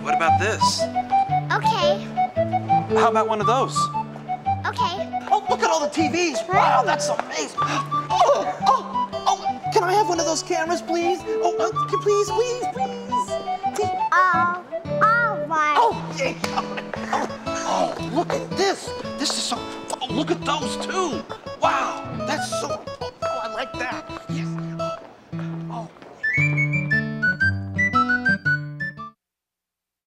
what about this? Okay. How about one of those? Okay. Oh, look at all the TVs. Wow, that's amazing. Oh, can I have one of those cameras, please? Please. All right. Oh, yeah. Oh, look at this. This is so, look at those too. Wow.